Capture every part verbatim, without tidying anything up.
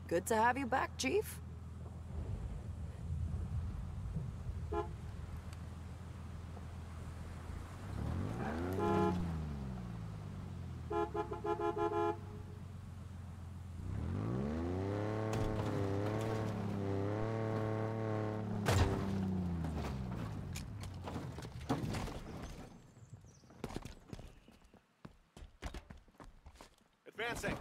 Good to have you back, Chief. Advancing.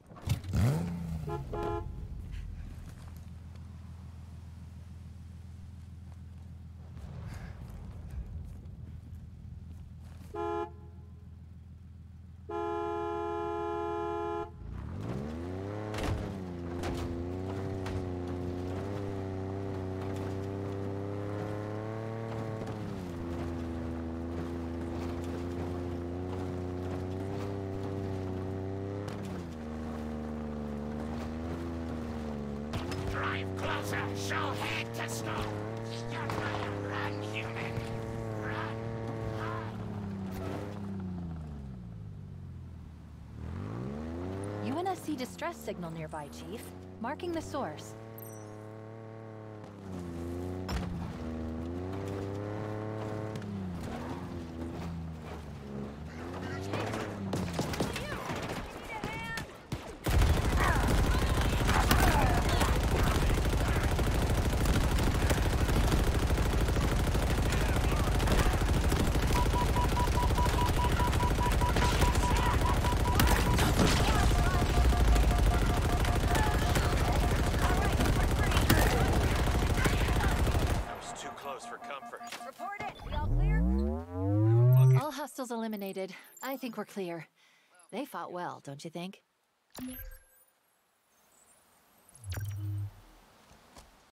Drive closer, show head to snow. Run, human. Run. U N S C distress signal nearby, Chief. Marking the source. Hostiles eliminated. I think we're clear. They fought well, don't you think?